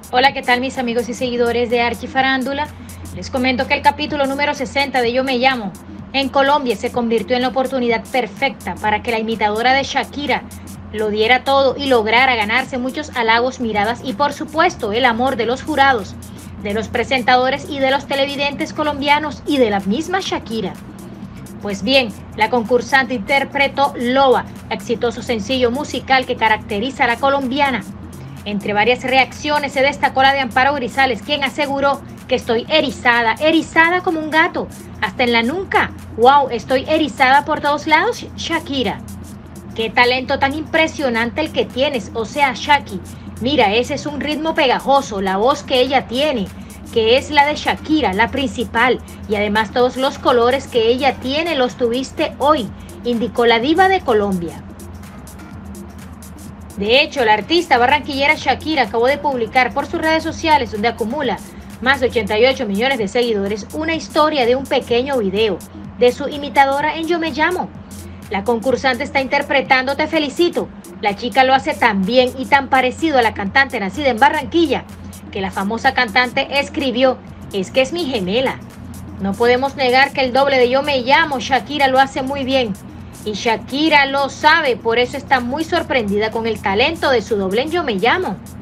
Hola, ¿qué tal mis amigos y seguidores de Archifarándula? Les comento que el capítulo número 60 de Yo Me Llamo en Colombia se convirtió en la oportunidad perfecta para que la imitadora de Shakira lo diera todo y lograra ganarse muchos halagos, miradas y por supuesto el amor de los jurados, de los presentadores y de los televidentes colombianos y de la misma Shakira. Pues bien, la concursante interpretó Loba, exitoso sencillo musical que caracteriza a la colombiana. Entre varias reacciones se destacó la de Amparo Grisales, quien aseguró que estoy erizada, erizada como un gato, hasta en la nuca. ¡Wow! Estoy erizada por todos lados, Shakira. ¡Qué talento tan impresionante el que tienes! O sea, Shaki, mira, ese es un ritmo pegajoso, la voz que ella tiene, que es la de Shakira, la principal, y además todos los colores que ella tiene los tuviste hoy, indicó la diva de Colombia. De hecho, la artista barranquillera Shakira acabó de publicar por sus redes sociales, donde acumula más de 88 millones de seguidores, una historia de un pequeño video de su imitadora en Yo Me Llamo. La concursante está interpretando Te Felicito. La chica lo hace tan bien y tan parecido a la cantante nacida en Barranquilla, que la famosa cantante escribió: es que es mi gemela. No podemos negar que el doble de Yo Me Llamo, Shakira lo hace muy bien. Y Shakira lo sabe, por eso está muy sorprendida con el talento de su doble en Yo Me Llamo.